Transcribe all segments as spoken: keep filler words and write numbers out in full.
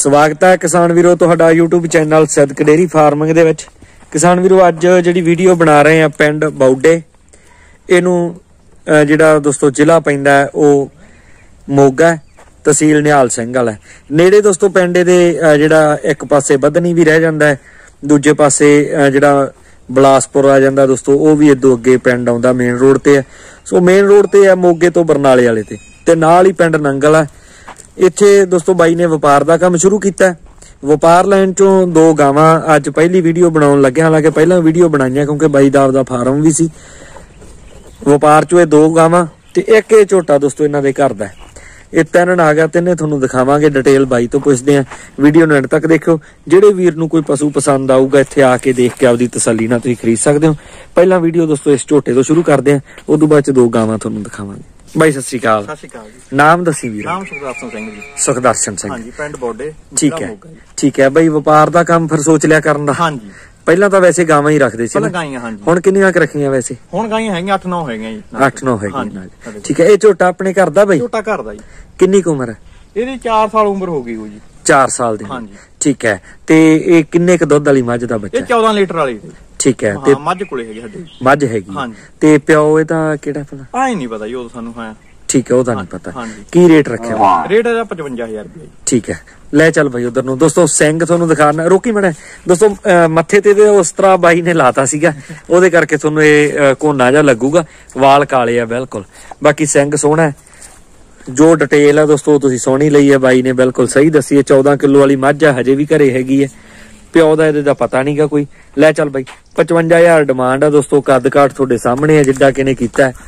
स्वागत है किसान वीरो तुहाडा YouTube channel Siddak dairy farming दे विच। किसान वीरो अज जिहड़ी वीडियो बना रहे हैं पिंड बौडे, इनू जिहड़ा दोस्तों जिला पैंदा है वो मोगा, तहसील निहाल सिंह वाला नेड़े दोस्तों। पिंड दे जिहड़ा एक पासे बधनी भी रह जांदा है, दूजे पासे जिहड़ा बिलासपुर आ जांदा दोस्तों, वो भी इदों अगे पिंड आउंदा मेन रोड ते है। सो मेन रोड ते है मोगे तो बरनाले वाले ते ते नाल ही पिंड नंगल है। इत्थे दोस्तों बाई ने व्यापार का काम शुरू किया। व्यापार लाइन चों दो गावां अज पहली वीडियो बनाउण लगे, हालांकि पहला वीडियो बनाईआं क्योंकि बाई दा आपदा फार्म भी सी। व्यापार चों दो गावां ते एक ये झोटा दोस्तों इन्हां दे घर दा है। ये तीन आ गया, तिन्ने तुहानूं दिखावांगे। डिटेल बाई तो पुछदे आ, वीडियो नूं एंड तक देखियो। जिहड़े वीर नूं कोई पशु पसंद आऊगा इत्थे आके देख के आपदी तसल्ली नाल तुसीं खरीद सकदे हो। पहला वीडियो दोस्तों इस झोटे तो शुरू करदे आ, उस तों बाद च दो गावां तुहानूं दिखावांगे। भाई सत श्री अकाल। सत श्री अकाल जी। नाम दसी वीर। नाम सुखदर्शन सिंह जी। सुखदर्शन सिंह। हाँ जी, पिंड बौडे। ठीक है ठीक है भाई, व्यापार का काम फिर सोच लिया करन दा। हाँ जी, ਪਹਿਲਾਂ ਤਾਂ ਵੈਸੇ ਗਾਵਾਂ ਹੀ ਰੱਖਦੇ ਸੀ। ਪਹਿਲਾਂ ਗਾਈਆਂ। ਹਾਂ ਜੀ। ਹੁਣ ਕਿੰਨੀਆਂ ਕ ਰੱਖੀਆਂ ਵੈਸੇ? ਹੁਣ ਗਾਈਆਂ ਹੈਗੀਆਂ ਅੱਠ ਨੌ ਹੈਗੀਆਂ ਜੀ। ਅੱਠ ਨੌ ਹੈਗੀਆਂ ਨਾਲ। ਠੀਕ ਹੈ, ਇਹ ਝੋਟਾ ਆਪਣੇ ਘਰ ਦਾ ਬਾਈ? ਝੋਟਾ ਘਰ ਦਾ ਜੀ। ਕਿੰਨੀ ਕੁ ਉਮਰ ਹੈ ਇਹਦੀ? ਚਾਰ ਸਾਲ ਉਮਰ ਹੋ ਗਈ ਹੋ ਜੀ। ਚਾਰ ਸਾਲ ਦੀ। ਹਾਂ ਜੀ। ਠੀਕ ਹੈ, ਤੇ ਇਹ ਕਿੰਨੇ ਕ ਦੁੱਧ ਵਾਲੀ ਮੱਝ ਦਾ ਬੱਚਾ? ਇਹ ਚੌਦਾਂ ਲੀਟਰ ਵਾਲੀ। ਠੀਕ ਹੈ, ਤੇ ਮੱਝ ਕੋਲੇ ਹੈਗੀ ਸਾਡੇ। ਮੱਝ ਹੈਗੀ। ਹਾਂ ਜੀ। ਤੇ ਪਿਓ ਇਹਦਾ ਕਿਹੜਾ ਭਲਾ? ਆਏ ਨਹੀਂ ਪਤਾ ਜੀ, ਉਹ ਸਾਨੂੰ ਹਾਂ। ठीक है, ਉਹਦਾ नहीं पता। हाँ जी। की रेट रखे? रेट है पचवंजा हजार रुपया। ठीक है, ले चल भाई उधर नु। दोस्तों सिंह ਤੁਹਾਨੂੰ ਦਿਖਾਣਾ, ਰੋਕੀ ਮੜਾ दोस्तों। ਮੱਥੇ ਤੇ ਉਸ ਤਰ੍ਹਾਂ ਬਾਈ ਨੇ ਲਾਤਾ ਸੀਗਾ, ਉਹਦੇ ਕਰਕੇ ਤੁਹਾਨੂੰ ਇਹ ਕੋਨਾ ਜਿਹਾ ਲੱਗੂਗਾ। ਵਾਲ ਕਾਲੇ ਆ ਬਿਲਕੁਲ, ਬਾਕੀ ਸਿੰਘ ਸੋਹਣਾ ਹੈ। ਜੋ ਡਿਟੇਲ ਹੈ ਦੋਸਤੋ ਤੁਸੀਂ ਸੋਹਣੀ ਲਈ ਹੈ, ਬਾਈ ਨੇ ਬਿਲਕੁਲ ਸਹੀ ਦੱਸੀ ਹੈ। ਚੌਦਾਂ ਕਿਲੋ ਵਾਲੀ ਮੱਝ ਆ, ਹਜੇ ਵੀ ਘਰੇ ਹੈਗੀ ਹੈ। ਪਿਓ ਦਾ ਇਹਦੇ ਦਾ ਪਤਾ ਨਹੀਂਗਾ ਕੋਈ। ਲੈ ਚੱਲ ਬਾਈ, ਪਚਵੰਜਾ ਹਜ਼ਾਰ ਡਿਮਾਂਡ ਆ ਦੋਸਤੋ। ਕੱਦ ਕਾਠ ਤੁਹਾਡੇ ਸਾਹਮਣੇ ਹੈ ਜਿੱਦਾਂ ਕਿਨੇ ਕੀਤਾ ਹੈ।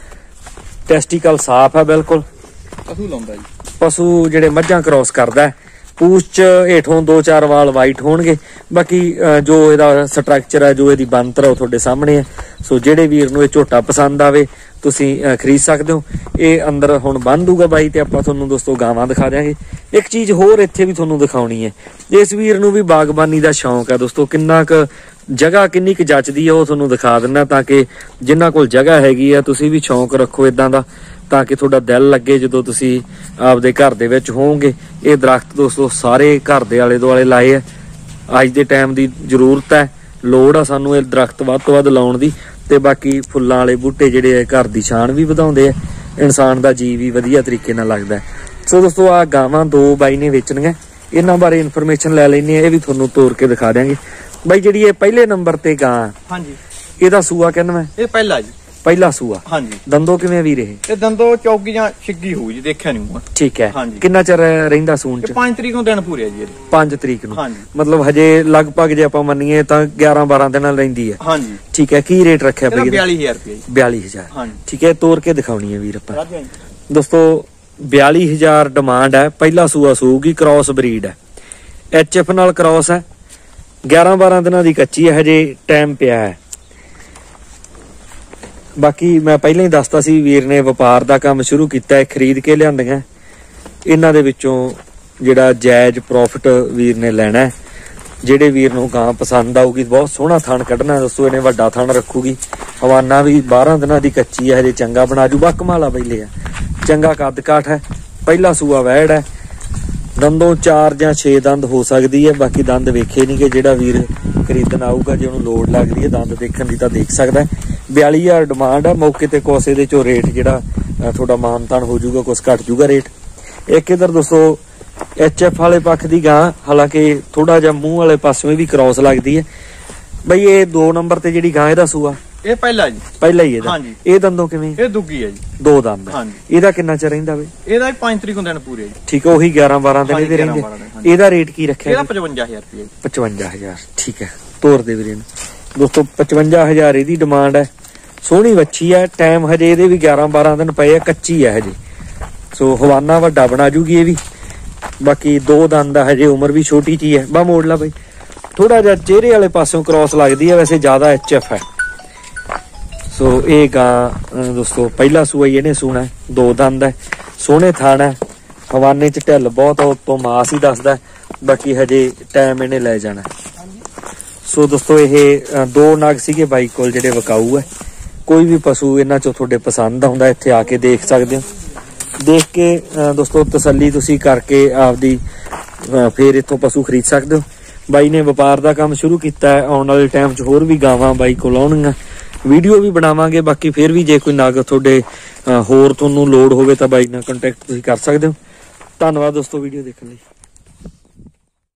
ਟੈਸਟੀਕਲ ਸਾफ है बिल्कुल। ਪਸ਼ੂ ਲਾਉਂਦਾ ਜੀ, ਪਸ਼ੂ ਜਿਹੜੇ ਮੱਝਾਂ ਕ੍ਰੋਸ ਕਰਦਾ। ਪੂਛ ਚ ਹੇਠੋਂ ਦੋ ਚਾਰ ਵਾਲ ਵਾਈਟ ਹੋਣਗੇ। ਬਾਕੀ ਜੋ ਇਹਦਾ ਸਟਰਕਚਰ ਹੈ, ਜੋ ਇਹਦੀ ਬਣਤਰ ਉਹ ਤੁਹਾਡੇ ਸਾਹਮਣੇ ਹੈ। ਸੋ ਜਿਹੜੇ ਵੀਰ ਨੂੰ ਇਹ ਝੋਟਾ ਪਸੰਦ ਆਵੇ ਤੁਸੀਂ ਖਰੀਦ ਸਕਦੇ ਹੋ। ਇਹ ਅੰਦਰ ਹੁਣ ਬੰਨ ਦੂਗਾ ਬਾਈ, ਤੇ ਆਪਾਂ ਤੁਹਾਨੂੰ ਦੋਸਤੋ ਗਾਵਾਂ ਦਿਖਾ ਦਿਆਂਗੇ। ਇੱਕ ਚੀਜ਼ ਹੋਰ ਇੱਥੇ ਵੀ ਤੁਹਾਨੂੰ ਦਿਖਾਉਣੀ ਹੈ। ਇਸ ਵੀਰ ਨੂੰ ਵੀ ਬਾਗਬਾਨੀ ਦਾ ਸ਼ੌਂਕ ਹੈ ਦੋਸਤੋ। ਕਿੰਨਾ ਕੁ ਜਗ੍ਹਾ ਕਿੰਨੀ ਕੁ ਜੱਚਦੀ ਹੈ ਉਹ ਤੁਹਾਨੂੰ ਦਿਖਾ ਦਿੰਦਾ, ਤਾਂ ਕਿ ਜਿਨ੍ਹਾਂ ਕੋਲ ਜਗ੍ਹਾ ਹੈਗੀ ਆ ਤੁਸੀਂ ਵੀ ਸ਼ੌਂਕ ਰੱਖੋ ਇਦਾਂ ਦਾ, ਤਾਂ ਕਿ ਤੁਹਾਡਾ ਦਿਲ ਲੱਗੇ ਜਦੋਂ ਤੁਸੀਂ ਆਪਦੇ ਘਰ ਦੇ ਵਿੱਚ ਹੋਵੋਗੇ। ਇਹ ਦਰਖਤ ਦੋਸਤੋ ਸਾਰੇ ਘਰ ਦੇ ਆਲੇ ਦੁਆਲੇ ਲਾਏ ਆ। ਅੱਜ ਦੇ ਟਾਈਮ ਦੀ ਜ਼ਰੂਰਤ ਹੈ, ਲੋੜ ਆ ਸਾਨੂੰ ਇਹ ਦਰਖਤ ਵੱਧ ਤੋਂ ਵੱਧ ਲਾਉਣ ਦੀ। ਤੇ ਬਾਕੀ ਫੁੱਲਾਂ ਵਾਲੇ ਬੂਟੇ ਜਿਹੜੇ ਆ ਘਰ ਦੀ ਸ਼ਾਨ ਵੀ ਵਧਾਉਂਦੇ ਆ, ਇਨਸਾਨ ਦਾ ਜੀ ਵੀ ਵਧੀਆ ਤਰੀਕੇ ਨਾਲ ਲੱਗਦਾ। ਸੋ ਦੋਸਤੋ ਆ ਗਾਵਾਂ ਦੋ ਬਾਈ ਨੇ ਵੇਚਣੀਆਂ, ਇਹਨਾਂ ਬਾਰੇ ਇਨਫੋਰਮੇਸ਼ਨ ਲੈ ਲੈਣੀ ਆ, ਇਹ ਵੀ ਤੁਹਾਨੂੰ ਤੋੜ ਕੇ ਦਿਖਾ ਦਿਆਂਗੇ। ਬਾਈ ਜਿਹੜੀ ਇਹ ਪਹਿਲੇ ਨੰਬਰ ਤੇ ਗਾਂ, ਹਾਂਜੀ, ਇਹਦਾ ਸੂਆ ਕਿੰਨਾ? ਇਹ ਪਹਿਲਾ ਜੀ। ਪਹਿਲਾ ਸੂਆ। ਹਾਂਜੀ। ਦੰਦੋਂ ਕਿਵੇਂ ਵੀਰ ਇਹ? ਇਹ ਦੰਦੋਂ ਚੌਗੀ ਜਾਂ ਛਿੱਗੀ ਹੋਊ ਜੀ, ਦੇਖਿਆ ਨਹੀਂ। ਠੀਕ ਹੈ, ਕਿੰਨਾ ਚਿਰ ਰਹਿੰਦਾ ਸੂਣ ਚ? ਪੰਜ ਤਰੀਕ ਨੂੰ ਦਿਨ ਪੂਰੇ ਜੀ। ਪੰਜ ਤਰੀਕ ਨੂੰ? ਹਾਂਜੀ। ਮਤਲਬ ਹਜੇ ਲਗਭਗ ਜੇ ਆਪਾਂ ਮੰਨੀਏ ਤਾਂ ਗਿਆਰਾਂ ਬਾਰਾਂ ਦਿਨਾਂ ਰਹਿੰਦੀ ਹੈ। ਹਾਂਜੀ। ਠੀਕ ਹੈ, ਕੀ ਰੇਟ ਰੱਖਿਆ ਬਈ? ਬਿਆਲੀ ਹਜ਼ਾਰ ਰੁਪਏ। ਬਿਆਲੀ ਹਜ਼ਾਰ। ਹਾਂਜੀ। ਠੀਕ ਹੈ, ਤੋੜ ਕੇ ਦਿਖਾਉਣੀ ਹੈ ਵੀਰ ਆਪਾਂ ਦੋਸਤੋ। ਬਿਆਲੀ ਹਜ਼ਾਰ ਡਿਮਾਂਡ ਹੈ। ਪਹਿਲਾ ਸੂਆ ਸੂਗੀ, ਕ੍ਰੋਸ ਬਰੀਡ ਹੈ, ਐਚ ਐਫ ਨਾਲ ਕ੍ਰੋਸ ਹੈ। ਗਿਆਰਾਂ ਬਾਰਾਂ ਦਿਨਾਂ ਦੀ ਕੱਚੀ ਹੈ, ਹਜੇ ਟਾਈਮ ਪਿਆ ਹੈ। ਬਾਕੀ ਮੈਂ ਪਹਿਲਾਂ ਹੀ ਦੱਸਤਾ ਸੀ ਵੀਰ ਨੇ ਵਪਾਰ ਦਾ ਕੰਮ ਸ਼ੁਰੂ ਕੀਤਾ ਹੈ, ਖਰੀਦ ਕੇ ਲਿਆਂਦੀਆਂ। ਇਹਨਾਂ ਦੇ ਵਿੱਚੋਂ ਜਿਹੜਾ ਜਾਇਜ਼ ਪ੍ਰੋਫਿਟ ਵੀਰ ਨੇ ਲੈਣਾ। ਜਿਹੜੇ ਵੀਰ ਨੂੰ ਗਾਂ ਪਸੰਦ ਆਊਗੀ, ਬਹੁਤ ਸੋਹਣਾ ਥਣ ਕੱਢਣਾ ਦੋਸਤੋ। ਇਹਨੇ ਵੱਡਾ ਥਣ ਰੱਖੂਗੀ। ਹਵਾਨਾ ਵੀ ਬਾਰਾਂ ਦਿਨਾਂ ਦੀ ਕੱਚੀ ਹੈ, ਹਜੇ ਚੰਗਾ ਬਣਾ ਜੂ। ਬਕਮਾਲਾ ਪਹਿਲੇ ਆ, ਚੰਗਾ ਕੱਦ ਕਾਠ ਹੈ। ਪਹਿਲਾ ਸੂਆ ਵੈੜ ਹੈ। ਦੰਦੋਂ ਚਾਰ ਜਾਂ ਛੇ ਦੰਦ ਹੋ ਸਕਦੀ ਹੈ, ਬਾਕੀ ਦੰਦ ਵੇਖੇ ਨਹੀਂ ਕਿ ਜਿਹੜਾ ਵੀਰ ਖਰੀਦਣ ਆਊਗਾ ਜੇ ਉਹਨੂੰ ਲੋੜ ਲੱਗਦੀ ਹੈ ਦੰਦ ਦੇਖਣ ਦੀ ਤਾਂ ਦੇਖ ਸਕਦਾ। ਬਿਆਲੀ ਹਜ਼ਾਰ ਡਿਮਾਂਡ ਆ। ਮੌਕੇ ਤੇ ਕੁਛ ਇਹਦੇ ਚੋਂ ਰੇਟ ਜਿਹੜਾ ਤੁਹਾਡਾ ਮਾਨਤਾਨ ਹੋ ਜਾਊਗਾ, ਕੁਛ ਘੱਟ ਜੂਗਾ ਰੇਟ। ਇੱਕ ਇਧਰ ਦੋਸਤੋ ਐਚ ਐਫ ਵਾਲੇ ਪੱਖ ਦੀ ਗਾਂ, ਹਾਲਾਂਕਿ ਥੋੜਾ ਜਿਹਾ ਮੂੰਹ ਵਾਲੇ ਪਾਸੋਂ ਵੀ ਕ੍ਰੋਸ ਲੱਗਦੀ ਹੈ। ਬਈ ਇਹ ਦੋ ਨੰਬਰ ਤੇ ਜਿਹੜੀ ਗਾਂ ਇਹਦਾ ਸੂਆ? ਇਹ ਪਹਿਲਾ ਜੀ। ਪਹਿਲਾ ਹੀ ਇਹਦਾ? ਹਾਂਜੀ। ਇਹ ਦੰਦੋਂ ਕਿਵੇਂ? ਇਹ ਦੁੱਗੀ ਹੈ ਜੀ। ਦੋ ਦੰਦ। ਹਾਂਜੀ। ਇਹਦਾ ਕਿੰਨਾ ਚਿਰ ਰਹਿੰਦਾ ਬਈ? ਇਹਦਾ ਪੰਜ ਤਰੀਕ ਨੂੰ ਦਿਨ ਪੂਰੇ ਜੀ। ਠੀਕ ਹੈ, ਉਹੀ ਗਿਆਰਾਂ ਬਾਰਾਂ ਦਿਨ ਇਹਦੇ ਰਹਿੰਦੇ। ਇਹਦਾ ਰੇਟ ਕੀ ਰੱਖਿਆ? ਇਹਦਾ ਪਚਵੰਜਾ ਹਜ਼ਾਰ ਰੁਪਏ। ਪਚਵੰਜਾ ਹਜ਼ਾਰ। ਠੀਕ ਹੈ, ਤੋਰ ਦੇ ਵੀਰੇ ਨੂੰ ਦੋਸਤੋ। ਪਚਵੰਜਾ ਹਜ਼ਾਰ ਇਹਦੀ ਡਿਮਾਂਡ ਹੈ। ਸੋਹਣੀ ਵੱਛੀ ਹੈ। ਟਾਈਮ ਹਜੇ ਇਹਦੇ ਵੀ ਗਿਆਰਾਂ ਬਾਰਾਂ ਦਿਨ ਪਏ ਆ, ਕੱਚੀ ਹੈ ਹਜੇ। ਸੋ ਹਵਾਨਾ ਵੱਡਾ ਬਣਾ ਜੂਗੀ ਇਹ ਵੀ। ਬਾਕੀ ਦੋ ਦੰਦ ਦਾ, ਹਜੇ ਉਮਰ ਵੀ ਛੋਟੀ ਜੀ ਹੈ। ਬਾ ਮੋੜ ਲਾ ਬਈ, ਥੋੜਾ ਜਿਹਾ ਚਿਹਰੇ ਵਾਲੇ ਪਾਸੋਂ ਕ੍ਰੋਸ ਲੱਗਦੀ ਹੈ, ਵੈਸੇ ਜ਼ਿਆਦਾ ਐਚ ਐਫ ਹੈ। ਸੋ ਇਹ ਗਾਂ ਦੋਸਤੋ ਪਹਿਲਾ ਸੂਆ ਹੀ ਇਹਨੇ ਸੂਣਾ। ਦੋ ਦੰਦ ਹੈ, ਸੋਹਣੇ ਥਣ ਹੈ। ਹਵਾਨੇ ਚ ਢਿੱਲ ਬਹੁਤ ਆ, ਉੱਤੋਂ ਮਾਸ ਹੀ ਦੱਸਦਾ। ਬਾਕੀ ਹਜੇ ਟਾਈਮ ਇਹਨੇ ਲੈ ਜਾਣਾ। ਸੋ ਦੋਸਤੋ ਇਹ ਦੋ ਨਗ ਸੀਗੇ ਬਾਈ ਕੋਲ ਜਿਹੜੇ ਵਿਕਾਊ ਹੈ। ਕੋਈ ਵੀ ਪਸ਼ੂ ਇਹਨਾਂ ਚੋਂ ਤੁਹਾਡੇ ਪਸੰਦ ਆਉਂਦਾ ਇੱਥੇ ਆ ਕੇ ਦੇਖ ਸਕਦੇ ਹੋ। ਦੇਖ ਕੇ ਦੋਸਤੋ ਤਸੱਲੀ ਤੁਸੀਂ ਕਰਕੇ ਆਪਦੀ ਅਹ ਫਿਰ ਇੱਥੋਂ ਪਸ਼ੂ ਖਰੀਦ ਸਕਦੇ ਹੋ। ਬਾਈ ਨੇ ਵਪਾਰ ਦਾ ਕੰਮ ਸ਼ੁਰੂ ਕੀਤਾ ਹੈ। ਆਉਣ ਵਾਲੇ ਟਾਈਮ 'ਚ ਹੋਰ ਵੀ ਗਾਵਾਂ ਬਾਈ ਕੋਲ ਆਉਣਗੀਆਂ, ਵੀਡੀਓ ਵੀ ਬਣਾਵਾਂਗੇ। ਬਾਕੀ ਫਿਰ ਵੀ ਜੇ ਕੋਈ ਨਗ ਤੁਹਾਡੇ ਅਹ ਹੋਰ ਤੁਹਾਨੂੰ ਲੋੜ ਹੋਵੇ ਤਾਂ ਬਾਈ ਨਾਲ ਕੰਟੈਕਟ ਤੁਸੀਂ ਕਰ ਸਕਦੇ ਹੋ। ਧੰਨਵਾਦ ਦੋਸਤੋ ਵੀਡੀਓ ਦੇਖਣ ਲਈ।